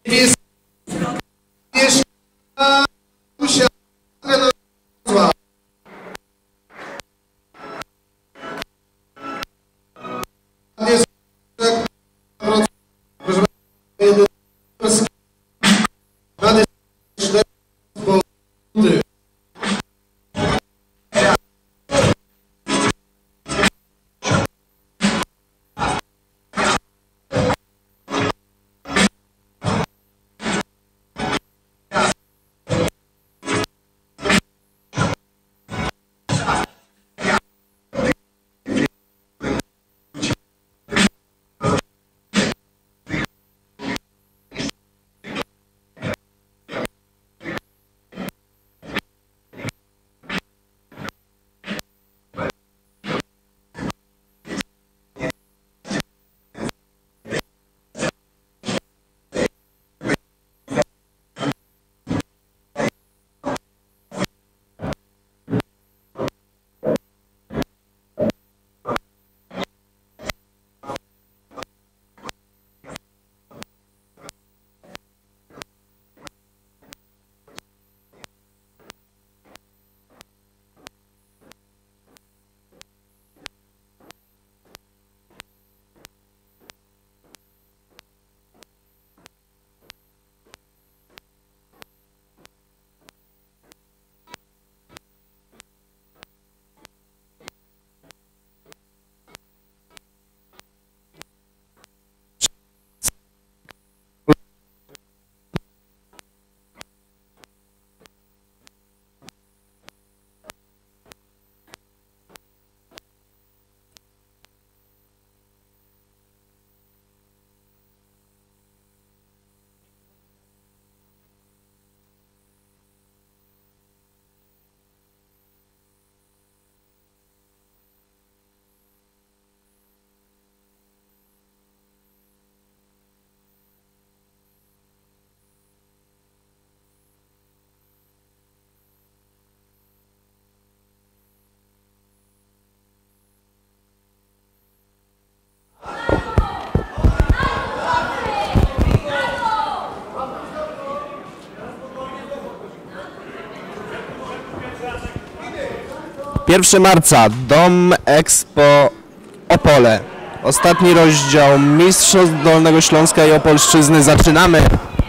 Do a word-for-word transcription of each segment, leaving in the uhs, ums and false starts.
pierwszego marca, Dom Expo Opole. Ostatni rozdział Mistrzostw Dolnego Śląska i Opolszczyzny. Zaczynamy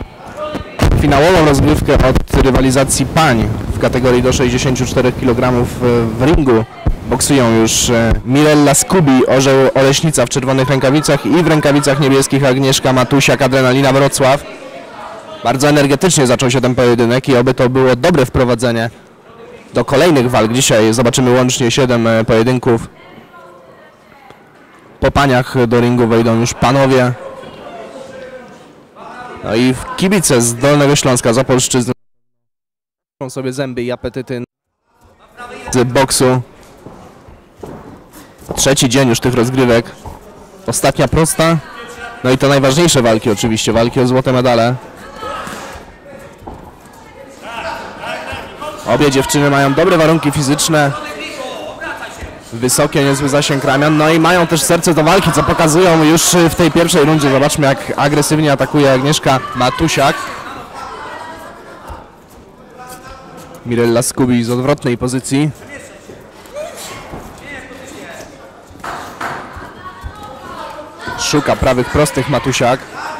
finałową rozgrywkę od rywalizacji pań w kategorii do sześćdziesięciu czterech kilogramów w ringu. Boksują już Mirella Skubi, Orzeł Oleśnica w czerwonych rękawicach i w rękawicach niebieskich Agnieszka Matusiak, Adrenalina Wrocław. Bardzo energetycznie zaczął się ten pojedynek i oby to było dobre wprowadzenie do kolejnych walk. Dzisiaj zobaczymy łącznie siedem pojedynków. Po paniach do ringu wejdą już panowie. No i kibice z Dolnego Śląska, z Opolszczyzny są sobie zęby i apetyty z boksu. Trzeci dzień już tych rozgrywek. Ostatnia prosta. No i to najważniejsze walki oczywiście, walki o złote medale. Obie dziewczyny mają dobre warunki fizyczne, wysokie, niezły zasięg ramion, no i mają też serce do walki, co pokazują już w tej pierwszej rundzie. Zobaczmy, jak agresywnie atakuje Agnieszka Matusiak. Mirella Skubi z odwrotnej pozycji. Szuka prawych prostych Matusiak.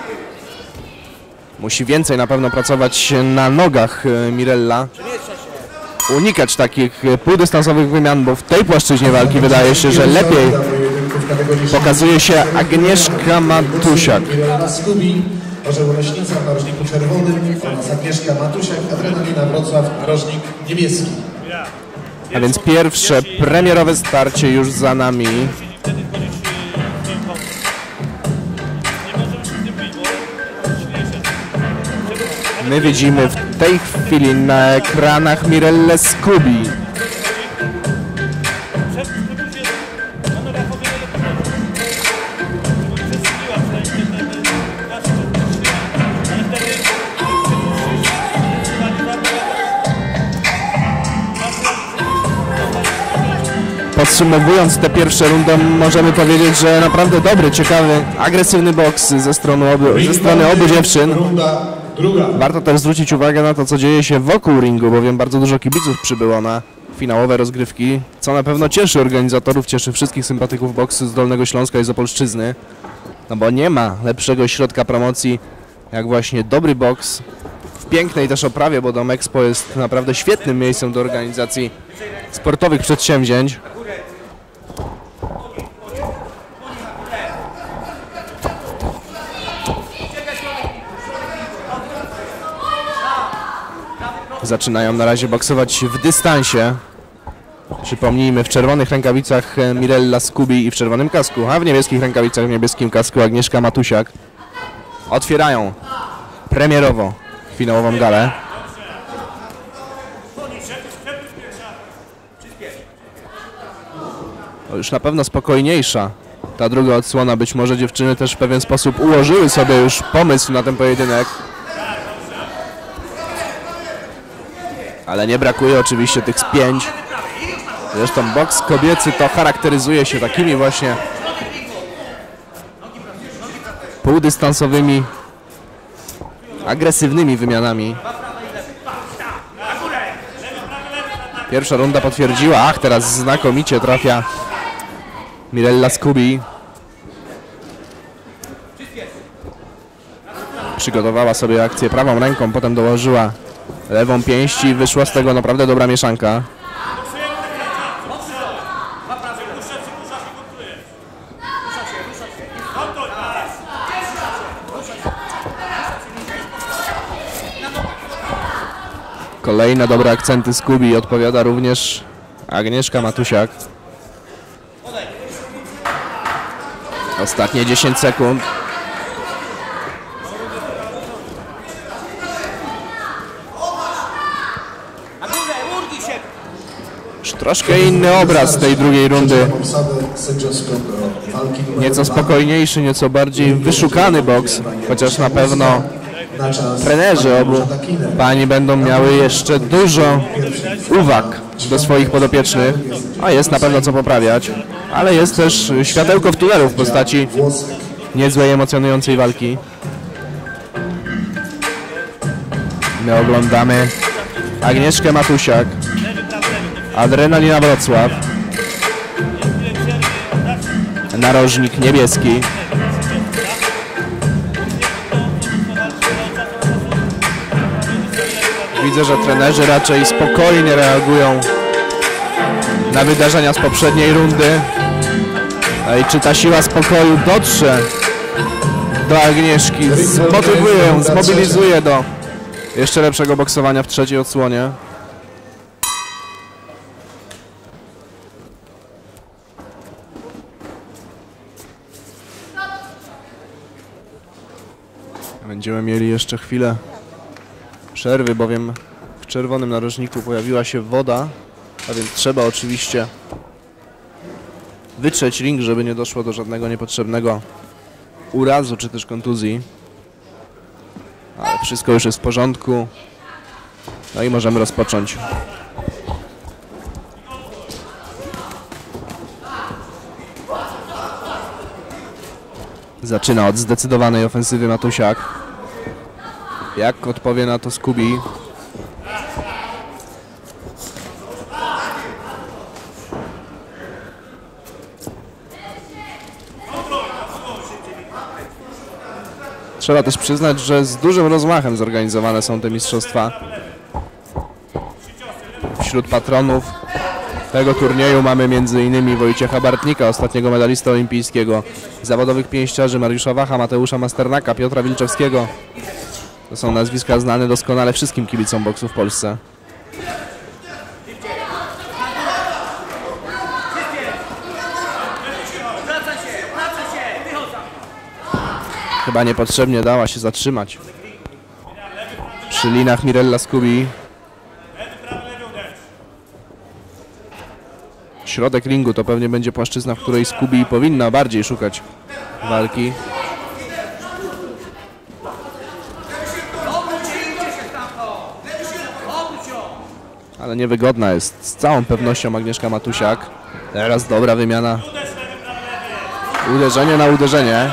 Musi więcej na pewno pracować na nogach Mirella. Unikać takich półdystansowych wymian, bo w tej płaszczyźnie walki wydaje się, że lepiej pokazuje się Agnieszka Matusiak. Orzeł Oleśnica w narożniku czerwonym oraz Agnieszka Matusiak, Adrenalina Wrocław, narożnik niebieski. A więc pierwsze premierowe starcie już za nami. My widzimy w tej chwili na ekranach Mirellę Skubi. Podsumowując tę pierwszą rundę, możemy powiedzieć, że naprawdę dobry, ciekawy, agresywny boks ze strony obu, ze strony obu dziewczyn. Runda druga. Warto też zwrócić uwagę na to, co dzieje się wokół ringu, bowiem bardzo dużo kibiców przybyło na finałowe rozgrywki, co na pewno cieszy organizatorów, cieszy wszystkich sympatyków boksu z Dolnego Śląska i z Opolszczyzny, no bo nie ma lepszego środka promocji jak właśnie dobry boks w pięknej też oprawie, bo Dom Expo jest naprawdę świetnym miejscem do organizacji sportowych przedsięwzięć. Zaczynają na razie boksować w dystansie. Przypomnijmy, w czerwonych rękawicach Mirella Skubi i w czerwonym kasku, a w niebieskich rękawicach, w niebieskim kasku Agnieszka Matusiak. Otwierają premierowo finałową galę. To już na pewno spokojniejsza ta druga odsłona. Być może dziewczyny też w pewien sposób ułożyły sobie już pomysł na ten pojedynek. Ale nie brakuje oczywiście tych spięć. Zresztą boks kobiecy to charakteryzuje się takimi właśnie półdystansowymi, agresywnymi wymianami. Pierwsza runda potwierdziła, ach, teraz znakomicie trafia Mirella Skubi. Przygotowała sobie akcję prawą ręką, potem dołożyła lewą pięść i wyszła z tego naprawdę dobra mieszanka. Kolejne dobre akcenty Skubi, odpowiada również Agnieszka Matusiak. Ostatnie dziesięć sekund. Już troszkę inny obraz tej drugiej rundy. Nieco spokojniejszy, nieco bardziej wyszukany boks, chociaż na pewno trenerzy obu pani będą miały jeszcze dużo uwag do swoich podopiecznych, a jest na pewno co poprawiać, ale jest też światełko w tunelu w postaci niezłej, emocjonującej walki. My oglądamy Agnieszkę Matusiak, Adrenalina Wrocław, narożnik niebieski. Widzę, że trenerzy raczej spokojnie reagują na wydarzenia z poprzedniej rundy. No i czy ta siła spokoju dotrze do Agnieszki, zmotywuje ją, zmobilizuje do jeszcze lepszego boksowania w trzeciej odsłonie. Będziemy mieli jeszcze chwilę przerwy, bowiem w czerwonym narożniku pojawiła się woda, a więc trzeba oczywiście wytrzeć ring, żeby nie doszło do żadnego niepotrzebnego urazu czy też kontuzji. Ale wszystko już jest w porządku. No i możemy rozpocząć. Zaczyna od zdecydowanej ofensywy Matusiak. Jak odpowie na to Skubi? Trzeba też przyznać, że z dużym rozmachem zorganizowane są te mistrzostwa. Wśród patronów tego turnieju mamy między innymi Wojciecha Bartnika, ostatniego medalista olimpijskiego, zawodowych pięściarzy Mariusza Wacha, Mateusza Masternaka, Piotra Wilczewskiego. To są nazwiska znane doskonale wszystkim kibicom boksu w Polsce. Chyba niepotrzebnie dała się zatrzymać przy linach Mirella Skubi. Środek ringu to pewnie będzie płaszczyzna, w której Skubi powinna bardziej szukać walki. Ale niewygodna jest z całą pewnością Agnieszka Matusiak. Teraz dobra wymiana. Uderzenie na uderzenie.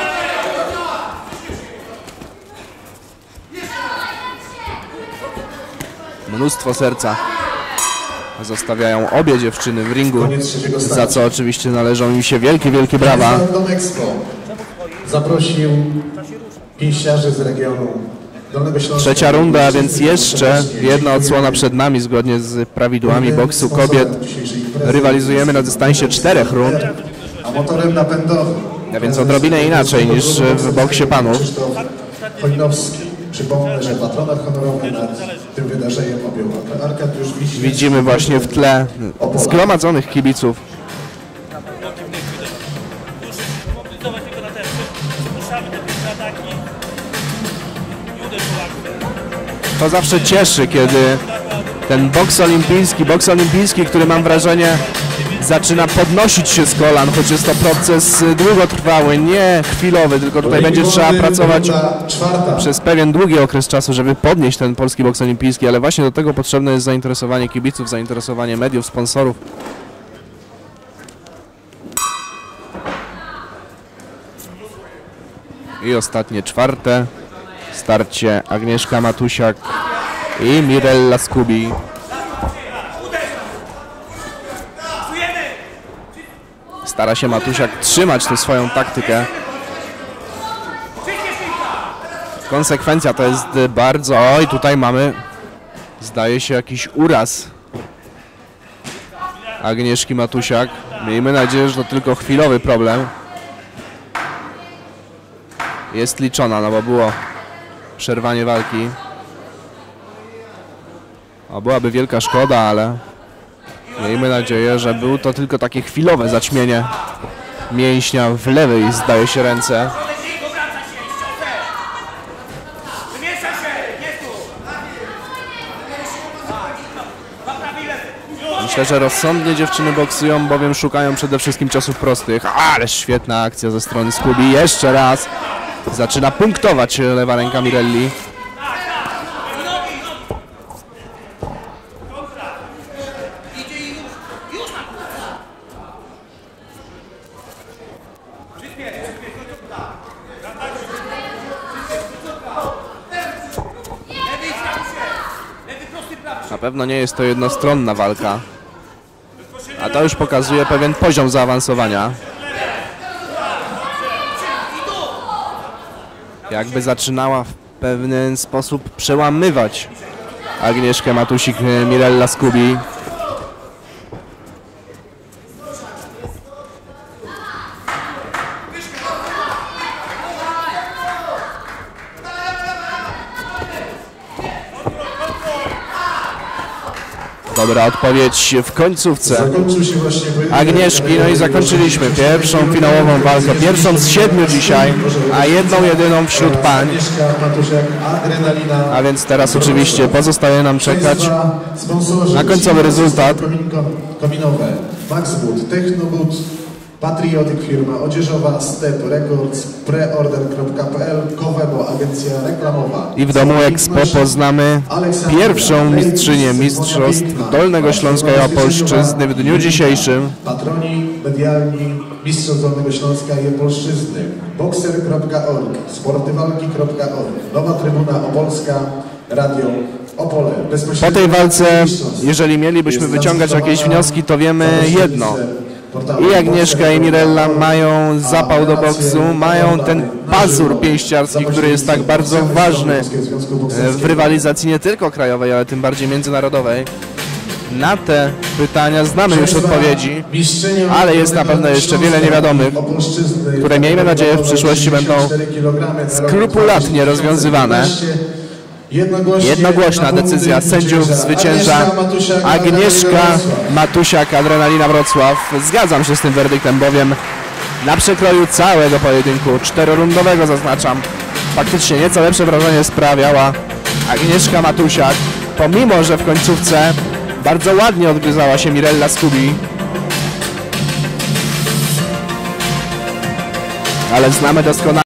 Mnóstwo serca zostawiają obie dziewczyny w ringu, za co oczywiście należą im się wielkie, wielkie brawa. Dom Expo zaprosił pięściarzy z regionu Dolnego Śląska. Trzecia runda, więc jeszcze jedna odsłona przed nami zgodnie z prawidłami boksu kobiet. Rywalizujemy na dystansie czterech rund, A motorem napędowym, a więc odrobinę inaczej niż w boksie panów. Krzysztof Chojnowski. Przypomnę, że patronat honorowy nad tym wydarzeniem objął Arkadiusz Wiśniewski. Widzimy właśnie w tle zgromadzonych kibiców. To zawsze cieszy, kiedy ten boks olimpijski, boks olimpijski, który mam wrażenie zaczyna podnosić się z kolan, choć jest to proces długotrwały, nie chwilowy, tylko tutaj będzie trzeba pracować przez pewien długi okres czasu, żeby podnieść ten polski boks olimpijski, ale właśnie do tego potrzebne jest zainteresowanie kibiców, zainteresowanie mediów, sponsorów. I ostatnie, czwarte starcie Agnieszka Matusiak i Mirella Skubi. Stara się Matusiak trzymać tę swoją taktykę. Konsekwencja to jest bardzo... Oj, tutaj mamy, zdaje się, jakiś uraz Agnieszki Matusiak. Miejmy nadzieję, że to tylko chwilowy problem. Jest liczona, no bo było przerwanie walki. O, byłaby wielka szkoda, ale miejmy nadzieję, że był to tylko takie chwilowe zaćmienie mięśnia w lewej, zdaje się, ręce. Myślę, że rozsądnie dziewczyny boksują, bowiem szukają przede wszystkim ciosów prostych. Ale świetna akcja ze strony Skubi. Jeszcze raz zaczyna punktować lewa ręka Mirelli. Na pewno nie jest to jednostronna walka, a to już pokazuje pewien poziom zaawansowania. Jakby zaczynała w pewien sposób przełamywać Agnieszkę Matusik Mirella Skubi. Dobra odpowiedź w końcówce Agnieszki, no i zakończyliśmy pierwszą finałową walkę, pierwszą z siedmiu dzisiaj, a jedną jedyną wśród pań. A więc teraz oczywiście pozostaje nam czekać na końcowy rezultat. Kominowe, Maxwood, Technowood, Patriotic firma odzieżowa, Step Records, preorder kropka p l, Kowebo, agencja reklamowa. I w domu Expo poznamy pierwszą mistrzynię mistrzostw Dolnego Śląska i Opolszczyzny w dniu dzisiejszym. Patroni medialni mistrzostw Dolnego Śląska i Opolszczyzny. boxer kropka org, sportywalki kropka org, Nowa Trybuna Opolska, Radio Opole. Po tej walce, jeżeli mielibyśmy wyciągać jakieś wnioski, to wiemy jedno. I Agnieszka i Mirella mają zapał do boksu, mają ten pazur pięściarski, który jest tak bardzo ważny w rywalizacji nie tylko krajowej, ale tym bardziej międzynarodowej. Na te pytania znamy już odpowiedzi, ale jest na pewno jeszcze wiele niewiadomych, które miejmy nadzieję w przyszłości będą skrupulatnie rozwiązywane. Jednogłośna decyzja sędziów, zwycięża Agnieszka Matusiak, Adrenalina Wrocław. Zgadzam się z tym werdyktem, bowiem na przekroju całego pojedynku, czterorundowego zaznaczam, faktycznie nieco lepsze wrażenie sprawiała Agnieszka Matusiak, pomimo że w końcówce bardzo ładnie odgryzała się Mirella Skubi. Ale znamy doskonale